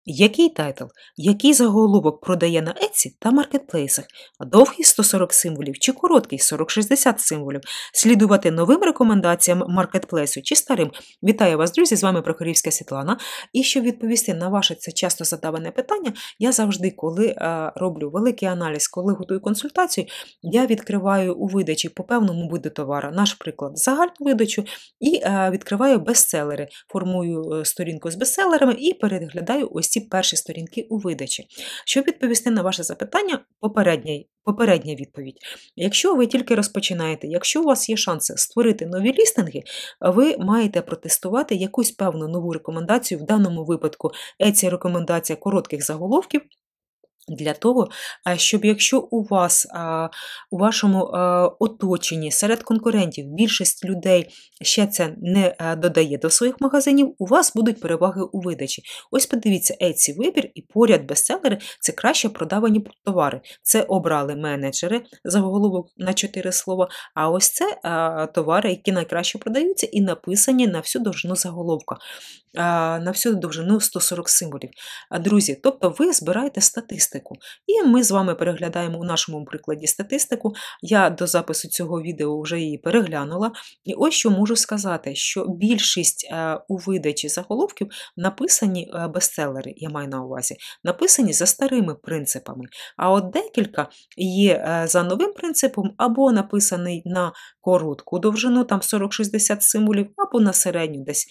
Який тайтл, який заголовок продає на Etsy та маркетплейсах? Довгий 140 символів чи короткий 40-60 символів? Слідувати новим рекомендаціям маркетплейсу чи старим? Вітаю вас, друзі! З вами Прохорівська Світлана. І щоб відповісти на ваше це часто задаване питання, я завжди, коли роблю великий аналіз, коли готую консультацію, я відкриваю у видачі по певному виду товара, наш приклад, загальну видачу, і відкриваю бестселери, формую сторінку з бестселерами і переглядаю ось ці перші сторінки у видачі. Щоб відповісти на ваше запитання, попередня відповідь. Якщо ви тільки розпочинаєте, якщо у вас є шанси створити нові лістинги, ви маєте протестувати якусь певну нову рекомендацію, в даному випадку Etsy рекомендація коротких заголовків, для того, щоб якщо у вас, у вашому оточенні, серед конкурентів, більшість людей ще це не додає до своїх магазинів, у вас будуть переваги у видачі. Ось подивіться, Etsy вибір і поряд бестселери – це краще продавані товари. Це обрали менеджери, заголовок на 4 слова, а ось це товари, які найкраще продаються і написані на всю довжину заголовка, на всю довжину 140 символів. Друзі, тобто ви збираєте статистику. І ми з вами переглядаємо у нашому прикладі статистику. Я до запису цього відео вже її переглянула. І ось що можу сказати, що більшість у видачі заголовків написані бестселери, я маю на увазі, написані за старими принципами. А от декілька є за новим принципом, або написаний на коротку довжину, там 40-60 символів, або на середню, десь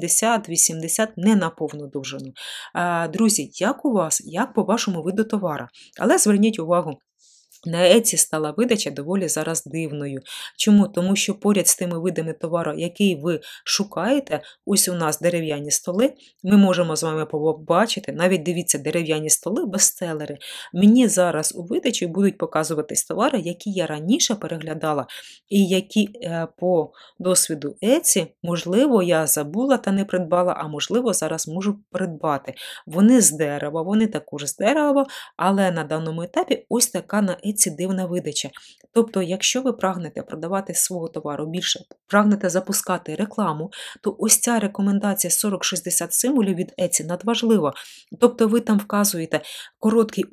70-80, не на повну довжину. Друзі, як у вас, як по вашому виду товара? Але зверніть увагу, на Etsy стала видача доволі зараз дивною. Чому? Тому що поряд з тими видами товару, який ви шукаєте, ось у нас дерев'яні столи, ми можемо з вами побачити, навіть дивіться, дерев'яні столи, бестселери. Мені зараз у видачі будуть показуватись товари, які я раніше переглядала, і які по досвіду Etsy, можливо, я забула та не придбала, а можливо, зараз можу придбати. Вони з дерева, вони також з дерева, але на даному етапі ось така на Etsy дивна видача. Тобто, якщо ви прагнете продавати свого товару більше, прагнете запускати рекламу, то ось ця рекомендація 40-60 символів від Etsy надважлива. Тобто ви там вказуєте короткий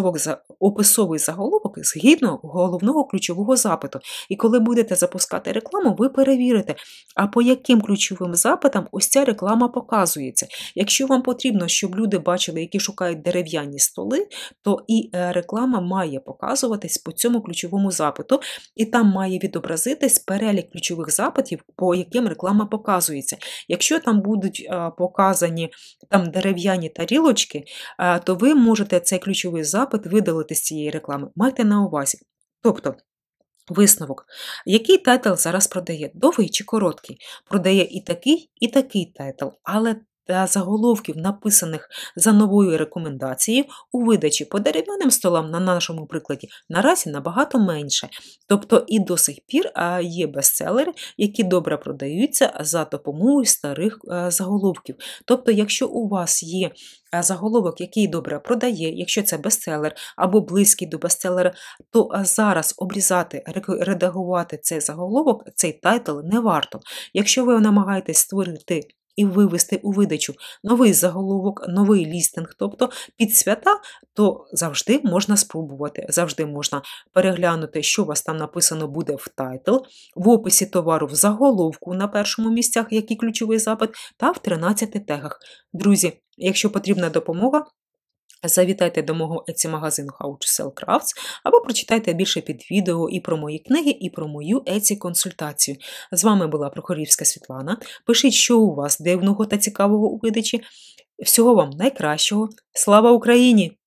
описовий заголовок згідно головного ключового запиту. І коли будете запускати рекламу, ви перевірите, а по яким ключовим запитам ось ця реклама показується. Якщо вам потрібно, щоб люди бачили, які шукають дерев'яні столи, то і реклама має показуватись по цьому ключовому запиту, і там має відобразитись перелік ключових запитів, по яким реклама показується. Якщо там будуть показані там дерев'яні тарілочки, то ви можете цей ключовий запит видалити з цієї реклами. Майте на увазі. Тобто, висновок. Який тайтл зараз продає? Довгий чи короткий? Продає і такий тайтл, але заголовків, написаних за новою рекомендацією, у видачі по дерев'яним столам, на нашому прикладі, наразі набагато менше. Тобто і до сих пір є бестселери, які добре продаються за допомогою старих заголовків. Тобто, якщо у вас є заголовок, який добре продає, якщо це бестселер або близький до бестселера, то зараз обрізати, редагувати цей заголовок, цей тайтл не варто. Якщо ви намагаєтесь створити і вивести у видачу новий заголовок, новий лістинг, тобто під свята, то завжди можна спробувати, завжди можна переглянути, що у вас там написано буде в тайтл, в описі товару, в заголовку на першому місцях, який ключовий запит, та в 13 тегах. Друзі, якщо потрібна допомога, завітайте до мого Etsy-магазину How to Sell Crafts, або прочитайте більше під відео і про мої книги, і про мою Etsy-консультацію. З вами була Прохорівська Світлана. Пишіть, що у вас дивного та цікавого у видачі. Всього вам найкращого. Слава Україні!